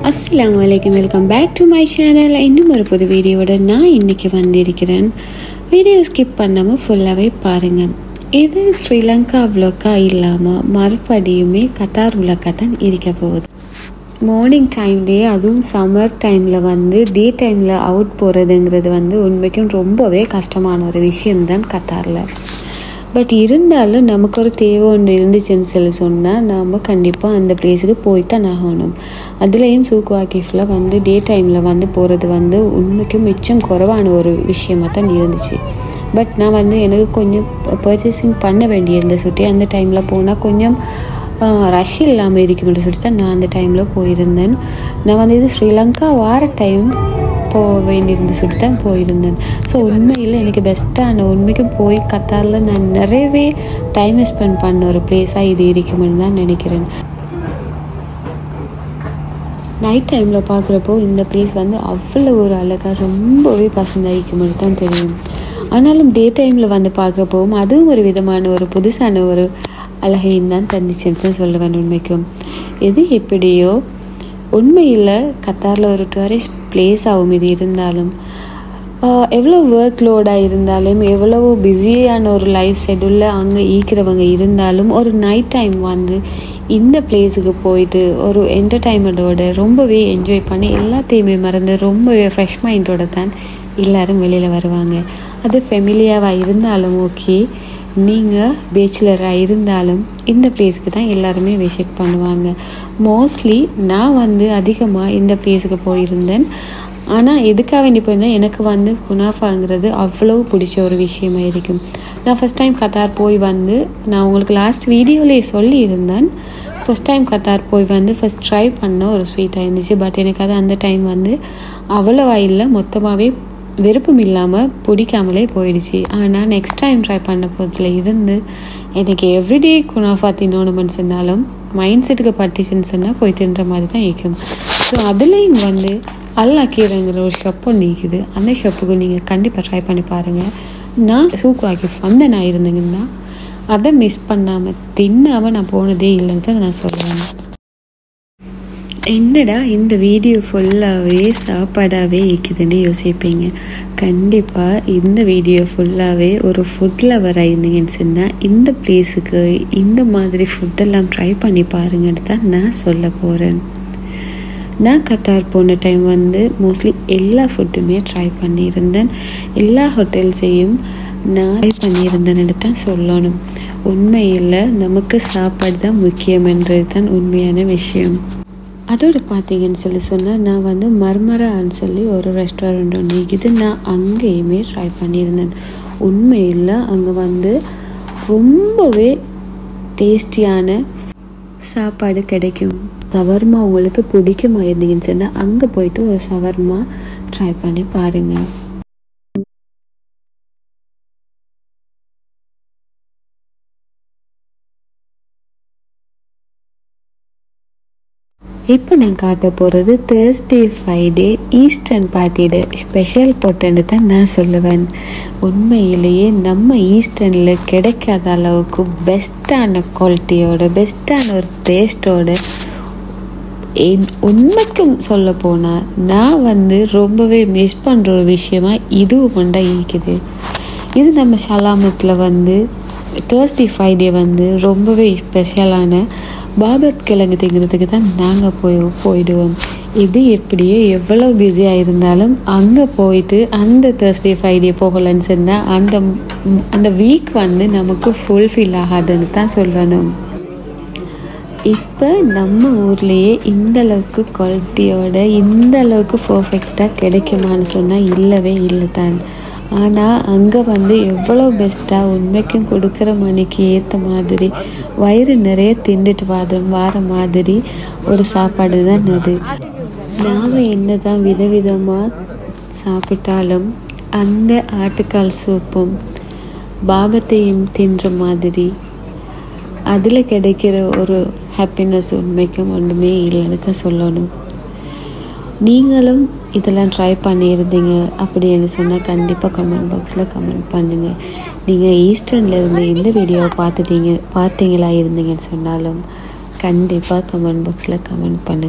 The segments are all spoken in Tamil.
அஸ்ஸலாமு அலைக்கும், welcome back to my channel. இன்னும் ஒரு புது வீடியோட நான் இன்றைக்கி வந்திருக்கிறேன். வீடியோ ஸ்கிப் பண்ணாமல் ஃபுல்லாகவே பாருங்கள். இது ஸ்ரீலங்கா விளக்கா இல்லாமல் மறுபடியுமே கத்தார் விளக்கா தான் இருக்க போகுது. மார்னிங் டைம்லேயே, அதுவும் சம்மர் டைமில் டே டைமில் அவுட் போகிறதுங்கிறது உண்மைக்கும் ரொம்பவே கஷ்டமான ஒரு விஷயம்தான் கத்தாரில். பட் இருந்தாலும் நமக்கு ஒரு தேவை ஒன்று இருந்துச்சுன்னு சொன்னால் நாம் கண்டிப்பாக அந்த பிளேஸுக்கு போய்த்தான் ஆகணும். அதுலேயும் சூக் வாக்கிஃபில் டே டைமில் போகிறது உண்மைக்கும் மிச்சம் குறைவான ஒரு விஷயமாக தான் இருந்துச்சு. பட் நான் எனக்கு கொஞ்சம் பர்ச்சேசிங் பண்ண வேண்டியிருந்த சுட்டி அந்த டைமில் போனால் கொஞ்சம் ரஷ் இல்லாமல் இருக்குமென்று சொல்லி தான் நான் அந்த டைமில் போயிருந்தேன். நான் இது ஸ்ரீலங்கா வார டைம் போக வேண்டியிருந்து சொல்லி தான் போயிருந்தேன். ஸோ உண்மையில் எனக்கு பெஸ்ட்டான உண்மைக்கும் போய் கத்தாரில் நான் நிறையவே டைம் ஸ்பெண்ட் பண்ண ஒரு பிளேஸாக இது இருக்குமென்னு தான் நினைக்கிறேன். நைட் டைமில் பார்க்குறப்போ இந்த பிளேஸ் அவ்வளோ ஒரு அழகாக ரொம்பவே பசந்தாயிக்குமென்னு தான் தெரியும். ஆனாலும் டே டைமில் பார்க்குறப்போவும் அதுவும் ஒரு விதமான ஒரு புதுசான ஒரு அழகையும் தான் தந்துச்சுன்னு தான் சொல்லுவேன். உண்மைக்கும் எது எப்படியோ உண்மையில் கத்தாரில் ஒரு டூரிஸ்ட் பிளேஸாகவும் இது இருந்தாலும், எவ்வளோ ஒர்க் லோடாக இருந்தாலும், எவ்வளவோ பிஸியான ஒரு லைஃப் ஷெட்யூலில் அங்கே ஈக்கிறவங்க இருந்தாலும், ஒரு நைட் டைம் இந்த பிளேஸுக்கு போயிட்டு ஒரு என்டர்டைன்மெண்ட்டோட ரொம்பவே என்ஜாய் பண்ணி எல்லாத்தையுமே மறந்து ரொம்பவே ஃப்ரெஷ் மைண்டோட தான் எல்லோரும் வெளியில் வருவாங்க. அது ஃபெமிலியாவாக இருந்தாலும் ஓகே, நீங்கள் பேச்சுலராக இருந்தாலும் இந்த பிளேஸுக்கு தான் எல்லாருமே விசிட் பண்ணுவாங்க. மோஸ்ட்லி நான் அதிகமாக இந்த பிளேஸுக்கு போயிருந்தேன். ஆனால் எதுக்காக வேண்டி போயிருந்தேன், எனக்கு குனாஃபாங்கிறது அவ்வளோ பிடிச்ச ஒரு விஷயமா இருக்கும். நான் ஃபஸ்ட் டைம் கத்தார் போய் நான் உங்களுக்கு லாஸ்ட் வீடியோவிலே சொல்லியிருந்தேன். ஃபஸ்ட் டைம் கத்தார் போய் ஃபஸ்ட் ட்ரை பண்ண ஒரு ஸ்வீட்டாக இருந்துச்சு. பட் எனக்கு அது அந்த டைம் அவ்வளோவா இல்லை, மொத்தமாகவே விருப்பம் இல்லாமல் பிடிக்காமலே போயிடுச்சு. ஆனால் நெக்ஸ்ட் டைம் ட்ரை பண்ண போதில் இருந்து எனக்கு எவ்ரிடே குனாஃபா தின்னணுமென்னு சொன்னாலும் மைண்ட் செட்டுக்கு பட்டிச்சுன்னு சொன்னால் போய் தின்ற மாதிரி தான் இருக்கும். ஸோ அதுலேயும் அல்லாக்கீரைங்கிற ஒரு ஷாப் ஒன்று இருக்குது. அந்த ஷாப்புக்கு நீங்கள் கண்டிப்பாக ட்ரை பண்ணி பாருங்கள். நான் சூக் வாக்கிஃப் நான் இருந்தேங்கன்னா அதை மிஸ் பண்ணாமல் தின்னாமல் நான் போனதே இல்லைன்னு தான் நான் சொல்லுவேன். என்னடா இந்த வீடியோ ஃபுல்லாகவே சாப்பாடாகவே இருக்குதுன்னு யோசிப்பீங்க. கண்டிப்பாக இந்த வீடியோ ஃபுல்லாகவே ஒரு ஃபுட் லவராக இருந்தீங்கன்னு சொன்னால் இந்த பிளேஸுக்கு இந்த மாதிரி ஃபுட்டெல்லாம் ட்ரை பண்ணி பாருங்கன்னு தான் நான் சொல்ல போகிறேன். நான் கத்தார் போன டைம் மோஸ்ட்லி எல்லா ஃபுட்டுமே ட்ரை பண்ணியிருந்தேன். எல்லா ஹோட்டல்ஸையும் நான் ட்ரை பண்ணியிருந்தேன்னு தான் சொல்லணும். உண்மையில் நமக்கு சாப்பாடு தான் முக்கியம்ன்றது தான் உண்மையான விஷயம். அதோடு பார்த்தீங்கன்னு சொன்னால் நான் மர்மரான்னு சொல்லி ஒரு ரெஸ்டாரண்ட் ஒன்று இருக்குது. நான் அங்கேயுமே ட்ரை பண்ணியிருந்தேன். உண்மையில் அங்கே ரொம்பவே டேஸ்டியான சாப்பாடு கிடைக்கும். ஷவர்மா உங்களுக்கு பிடிக்குமா இருந்தீங்கன்னு சொன்னால் அங்கே போயிட்டு ஒரு ஷவர்மா ட்ரை பண்ணி பாருங்கள். இப்போ நான் காட்ட போகிறது தேர்ஸ்டே ஃப்ரைடே ஈஸ்டர்ன் பார்ட்டியோட ஸ்பெஷல் பொட்டுன்னு தான் நான் சொல்லுவேன். உண்மையிலேயே நம்ம ஈஸ்டர்னில் கிடைக்காத அளவுக்கு பெஸ்ட்டான குவாலிட்டியோட பெஸ்ட்டான ஒரு டேஸ்ட்டோட உண்மைக்கும் சொல்ல போனால் நான் ரொம்பவே மிஸ் பண்ணுற ஒரு விஷயமா இதுவும் கொண்டா இருக்குது. இது நம்ம ஷலாமத்தில் தேர்ஸ்டே ஃப்ரைடே ரொம்பவே ஸ்பெஷலான பாபத் கிழங்கு திங்கிறதுக்கு தான் நாங்கள் போயிடுவோம். இது எப்படியே எவ்வளோ பிஸியாக இருந்தாலும் அங்கே போயிட்டு அந்த தேர்ஸ்டே ஃப்ரைடே போகலன்னு சொன்னால் அந்த வீக் நமக்கு ஃபுல்ஃபில் ஆகாதுன்னு தான் சொல்லணும். இப்போ நம்ம ஊர்லேயே இந்தளவுக்கு குவாலிட்டியோட இந்தளவுக்கு பர்ஃபெக்டாக கிடைக்குமான்னு சொன்னால் இல்லவே இல்லை தான். ஆனால் அங்கே எவ்வளோ பெஸ்ட்டாக உண்மைக்கும் கொடுக்குற மணிக்கு ஏற்ற மாதிரி வயிறு நிறைய திண்டுட்டு வார மாதிரி ஒரு சாப்பாடு தான் அது. நாம் என்ன தான் விதவிதமாக சாப்பிட்டாலும் அந்த ஆட்டுக்கால் சூப்பும் பாபத்தையும் தின்ற மாதிரி அதில் கிடைக்கிற ஒரு ஹாப்பினஸ் உண்மைக்கும் ஒன்றுமே இல்லைன்னு தான் சொல்லணும். நீங்களும் இதெல்லாம் ட்ரை பண்ணியிருந்தீங்க அப்படின்னு சொன்னால் கண்டிப்பாக கமெண்ட் பாக்ஸில் கமெண்ட் பண்ணுங்கள். நீங்கள் ஈஸ்டர்னில் இருந்து இந்த வீடியோவை பார்த்தீங்களா இருந்தீங்கன்னு சொன்னாலும் கண்டிப்பாக கமெண்ட் பாக்ஸில் கமெண்ட் பண்ணுங்கள்.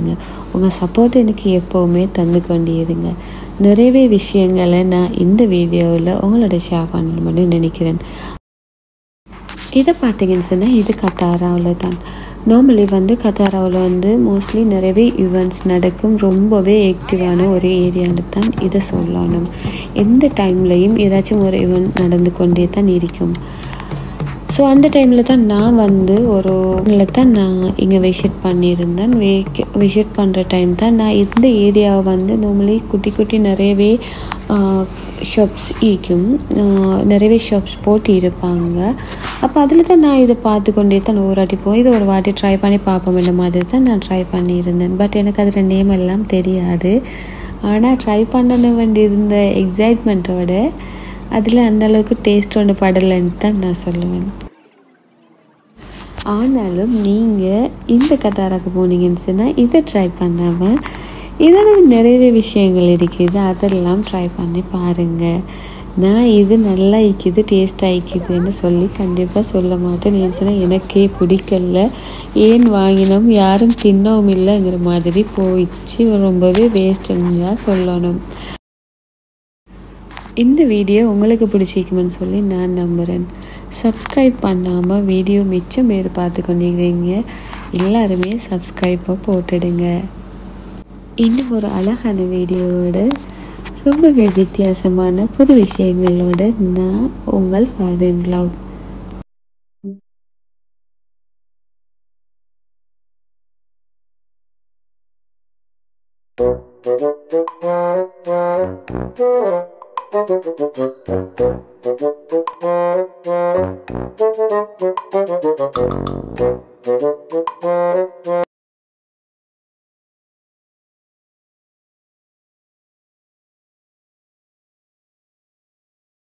உங்கள் சப்போர்ட் எனக்கு எப்போவுமே தந்து கொண்டே இருங்க. நிறையவே விஷயங்களை நான் இந்த வீடியோவில் உங்களோட ஷேர் பண்ணணும்னு நினைக்கிறேன். இதை பார்த்தீங்கன்னு சொன்னால் இது கத்தாராவில் தான். நார்மலி வந்து கத்தாராவில் மோஸ்ட்லி நிறையவே ஈவெண்ட்ஸ் நடக்கும். ரொம்பவே ஆக்டிவான ஒரு ஏரியாவில் தான் இதை சொல்லணும். எந்த டைம்லையும் ஏதாச்சும் ஒரு ஈவெண்ட் நடந்து கொண்டே தான் இருக்கும். ஸோ அந்த டைமில் தான் நான் ஒரு நான் இங்கே விசிட் பண்ணியிருந்தேன். விசிட் பண்ணுற டைம் தான் நான் இந்த ஏரியாவை நார்மலி குட்டி குட்டி நிறையவே ஷாப்ஸ் இருக்கும். நிறையவே ஷாப்ஸ் போட்டு இருப்பாங்க. அப்போ அதில் தான் நான் இதை பார்த்து கொண்டே தான் ஒரு வாட்டி போய் இதை ஒரு வாட்டி ட்ரை பண்ணி பார்ப்போம் இந்த மாதிரி தான் நான் ட்ரை பண்ணியிருந்தேன். பட் எனக்கு அதில் நேம் எல்லாம் தெரியாது. ஆனால் ட்ரை பண்ண வேண்டியிருந்த எக்ஸைட்மெண்ட்டோட அதில் அந்தளவுக்கு டேஸ்ட் ஒன்று படலைன்னு தான் நான் சொல்லுவேன். ஆனாலும் நீங்கள் இந்த கத்தாராக்கு போனீங்கன்னு சொன்னால் இதை ட்ரை பண்ணாமல் இதில் நிறைய விஷயங்கள் இருக்குது, அதெல்லாம் ட்ரை பண்ணி பாருங்கள். நான் இது நல்லா இருக்குது, டேஸ்ட்டாக இருக்குதுன்னு சொல்லி கண்டிப்பாக சொல்ல மாட்டேன். ஏன்னு சொன்னால் எனக்கே பிடிக்கல, ஏன் வாங்கினோம் யாரும் தின்னவும் இல்லைங்கிற மாதிரி போயிடுச்சு. ரொம்பவே வேஸ்ட்டுன்னு சொல்லணும். இந்த வீடியோ உங்களுக்கு பிடிச்சிக்குமென்னு சொல்லி நான் நம்புகிறேன். சப்ஸ்கிரைப் பண்ணாமல் வீடியோ மிச்சம் பேர் பார்த்து கொண்டிருக்கிறீங்க. எல்லாருமே சப்ஸ்கிரைப்பாக போட்டுடுங்க. இன்னும் ஒரு அழகான வீடியோவோட ரொம்பவே வித்தியாசமான புது விஷயங்களோட நான் உங்கள் ஃபார்வர்ட் vlog.